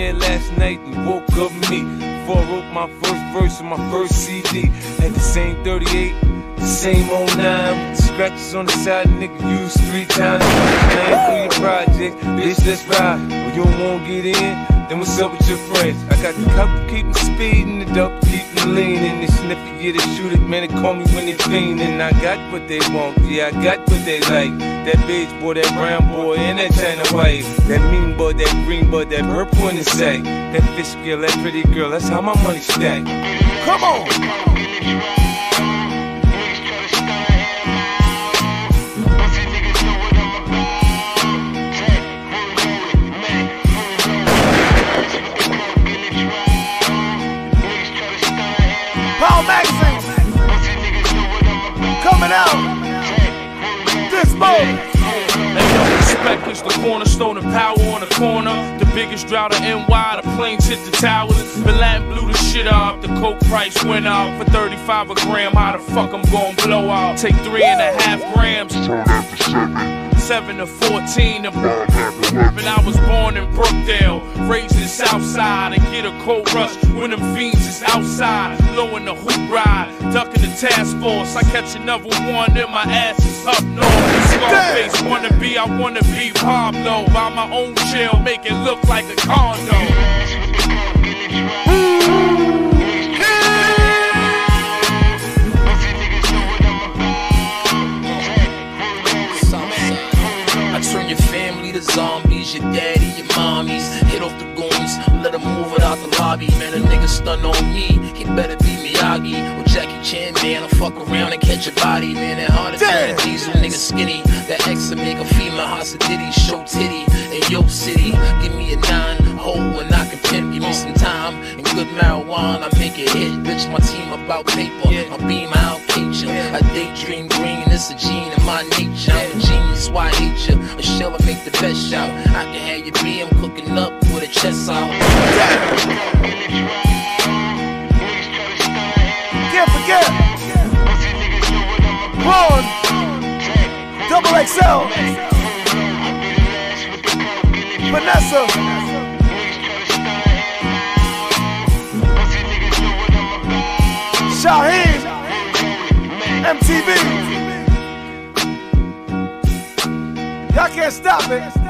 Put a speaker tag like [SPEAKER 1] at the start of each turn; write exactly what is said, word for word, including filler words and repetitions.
[SPEAKER 1] nightmare last night and woke up me. Before I wrote my first verse of my first C D. Had the same thirty-eight, the same oh nine. With the scratches on the side, nigga used three times. Playing through your project, bitch, let's ride. Well, you don't wanna get in, then what's up with your friends? I got the cup to keep them speeding, the dope to keep them leaning. The sniffer, yeah, they shoot it, man, they call me when they fiending. I got what they want, yeah, I got what they like. That beige boy, that brown boy, and that China white. That mean boy, that green boy, that purple in the sack. That fish girl, that pretty girl, that's how my money stack. Come on! Power Magazine coming out this month.
[SPEAKER 2] And yo, respect is the cornerstone of power on the corner. The biggest drought of N Y, the planes hit the towers. Bin Laden blew the shit up, the coke price went up. For thirty-five a gram, how the fuck I'm gon' blow out? Take three and a half grams, turn that to seven. Seven to fourteen, and I was born in Brookdale, raised in Southside, and get a cold rush when them fiends is outside, blowing the hoop ride, ducking the task force. I catch another one, and my ass is up north. Scarface wanna be, I wanna be Pablo. Buy my own chill, make it look like a condo.
[SPEAKER 3] Turn your family to zombies, your daddy, your mommies. Hit off the goons, let them move it out the lobby. Man, a nigga stun on me, he better be Miyagi or Jackie Chan, man. I'll fuck around and catch a body, man. That hard to find a diesel nigga skinny. That ex to make a female Hasidity, show titty. In your city, give me a nine hole and I can pimp. Give me some time and good marijuana, I make it hit. Bitch, my team about paper, my beam out Cajun. I daydream green, it's a gene in my nature. I'm a genius, why I hate you? A shell I make the best shout. I can have your B M cooking up with a chest out.
[SPEAKER 1] Can't forget Ron, Double X L, Vanessa, Shaheem, M T V. Y'all can't stop it.